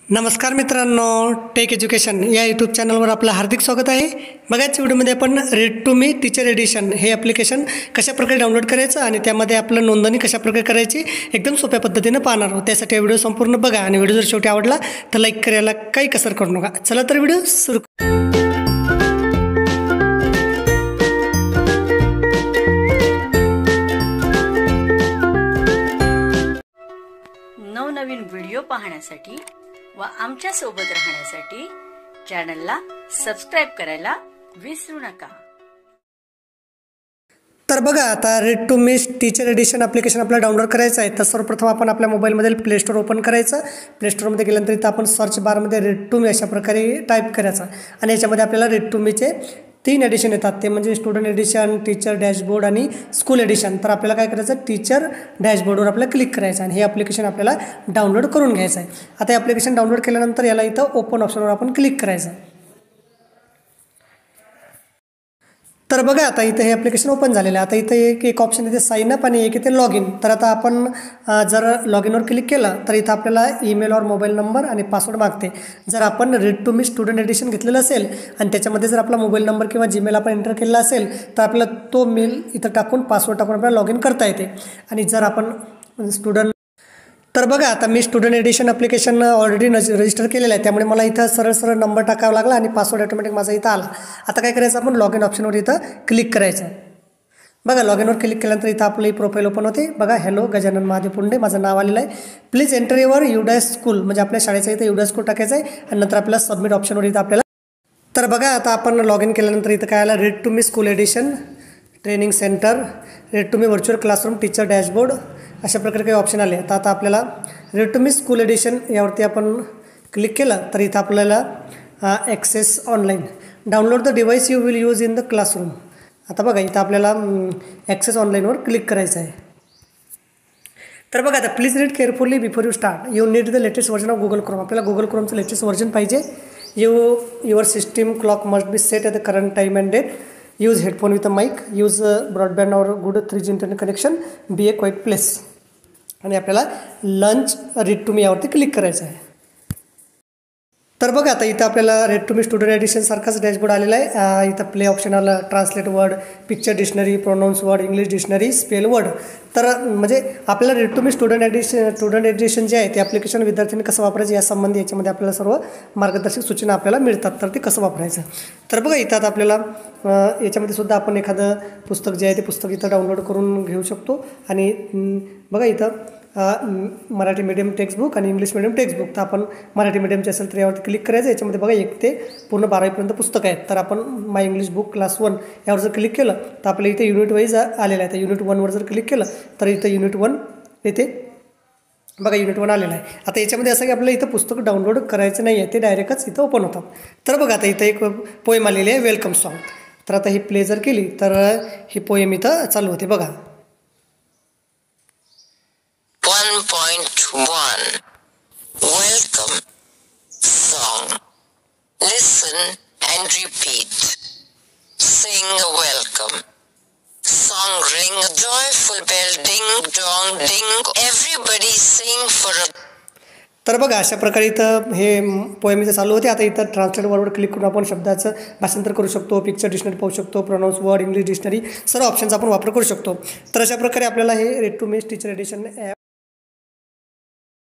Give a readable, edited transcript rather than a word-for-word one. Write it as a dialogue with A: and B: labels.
A: नमस्कार मित्रांनो, take education या यूट्यूब चॅनलवर आपलं हार्दिक स्वागत आहे। बघाच व्हिडिओमध्ये आपण read to me teacher edition हे ॲप्लिकेशन कशाप्रकारे डाउनलोड करायचं आणि त्यामध्ये आपलं नोंदणी कशाप्रकारे करायची एकदम सोप्या पद्धतीने पाहणार आहोत। त्यासाठी व्हिडिओ संपूर्ण बघा आणि व्हिडिओ जर शेवटी आवडला तर लाईक करायला काही कसर करू नका। चला तर व्हिडिओ सुरू।
B: नवनवीन व्हिडिओ पाहण्यासाठी व आमच्या सोबत राहण्यासाठी चॅनलला सबस्क्राइब करायला विसरू नका।
A: तर बघा, आता read to me teacher edition application आपल्याला डाउनलोड करायचं आहे। तर सर्वप्रथम आपण आपल्या मोबाईलमधील प्ले स्टोर ओपन करायचं। प्ले स्टोरमध्ये गेल्यानंतर इथं आपण सर्च बारमध्ये रीड टू मी अशा प्रकारे टाईप करायचं आणि याच्यामध्ये आपल्याला रीड टू मीचे 3 एडिशन येतात, ते म्हणजे स्टुडंट एडिशन, टीचर डॅशबोर्ड आणि स्कूल एडिशन। तर आपल्याला काय करायचं, टीचर डॅशबोर्डवर आपल्याला क्लिक करायचं आणि हे ॲप्लिकेशन आपल्याला डाउनलोड करून घ्यायचं आहे। आता हे ॲप्लिकेशन डाउनलोड केल्यानंतर याला इथं ओपन ऑप्शनवर आपण क्लिक करायचं। तर बघा, आता इथे हे ॲप्लिकेशन ओपन झालेलं आहे। आता इथे एक ऑप्शन येते साइन अप आणि एक येते लॉग इन। तर आता आपण जर लॉग इनवर क्लिक केलं तर इथं आपल्याला ईमेल और मोबाईल नंबर आणि पासवर्ड मागते। जर आपण read to me student edition घेतलेलं असेल आणि त्याच्यामध्ये जर आपला मोबाईल नंबर किंवा जीमेल आपण एंटर केलेला असेल तर आपल्याला तो मेल इथं टाकून पासवर्ड टाकून आपल्याला लॉग इन करता येते। आणि जर आपण स्टुडंट तर बघा, आता मी student edition application already register केलेलं आहे, त्यामुळे मला इथं सरळ नंबर टाकावा लागला आणि पासवर्ड ऑटोमॅटिक माझा इथं आला। आता काय करायचं, आपण लॉग इन ऑप्शनवर इथं क्लिक करायचं। बघा, लॉग इनवर क्लिक केल्यानंतर इथं आपली प्रोफाईल ओपन होते। बघा, हॅलो गजानन महादेव पुंडे माझं नाव आलेलं आहे। Please enter your UDISE school, म्हणजे आपल्या शाळेचं इथं युडास स्कूल टाकायचं आहे आणि नंतर आपल्याला सबमिट ऑप्शनवर इथं आपल्याला। तर बघा, आता आपण लॉग इन केल्यानंतर इथं काय आलं, read to me school edition, training centre, read to me virtual classroom, teacher dashboard अशा प्रकारे काही ऑप्शन आले। तर आता आपल्याला read to me school edition यावरती आपण क्लिक केलं तर इथं आपल्याला access online, download the device you will use in the classroom. आता बघा, इथं आपल्याला ॲक्सेस ऑनलाईनवर क्लिक करायचं आहे। तर बघा, आता please read carefully before you start, you need the latest version of Google Chrome. आपल्याला गुगल क्रोमचं लेटेस्ट व्हर्जन पाहिजे। Your system clock must be set at the current time and date, use headphone with a mic, use broadband or good 3G internet connection, be a quiet place. आणि आपल्याला lunch read to मी यावरती click करायचं आहे। तर बघा, आता इथं आपल्याला read to me student edition सारखाच डॅशबोर्ड आलेला आहे। इथं प्ले ऑप्शन आलं, translate word, picture dictionary, pronounce word, English dictionary, spell word. तर म्हणजे आपल्याला read to me student edition जे आहे ते ॲप्लिकेशन विद्यार्थ्यांनी कसं वापरायचं यासंबंधी याच्यामध्ये आपल्याला सर्व मार्गदर्शक सूचना आपल्याला मिळतात, तर ते कसं वापरायचं। तर बघा, इथं आता आपल्याला याच्यामध्ये सुद्धा आपण एखादं पुस्तक जे आहे ते पुस्तक इथं डाउनलोड करून घेऊ शकतो। आणि बघा, इथं मराठी मीडियम टेक्स्टबुक आणि इंग्लिश मीडियम टेक्स्टबुक। तर आपण मराठी मीडियमचे असेल तर यावरती क्लिक करायचं। याच्यामध्ये बघा 1 ते पूर्ण 12वीपर्यंत पुस्तक आहेत। तर आपण माय इंग्लिश बुक क्लास 1 यावर जर क्लिक केलं तर आपल्या इथे युनिट वाईज आलेलं आहे। तर युनिट 1वर जर क्लिक केलं तर इथं युनिट 1 येथे बघा, युनिट 1 आलेलं आहे। आता याच्यामध्ये असं की आपल्याला इथं पुस्तक डाउनलोड करायचं नाही आहे, ते डायरेक्टच इथं ओपन होतात। तर बघा, आता इथं एक पोएम आलेली आहे, वेलकम सॉन्ग। तर आता ही प्ले जर केली तर ही पोएम इथं चालू होते। बघा,
C: 1.1 Welcome song. Listen and repeat. Sing a welcome song, ring a joyful bell, ding dong ding, everybody sing for a।
A: तर बघा, अशा प्रकारे इथं हे पोएम इथं चालू होते। आता इथं ट्रान्सलेट वर्डवर क्लिक करून आपण शब्दाचं भाषांतर करू शकतो, पिक्चर डिक्शनरी पाहू शकतो, प्रोनाऊन्स वर्ड, इंग्लिश डिक्शनरी सर्व ऑप्शनचा आपण वापर करू शकतो। तर अशा प्रकारे आपल्याला हे read to me teacher edition app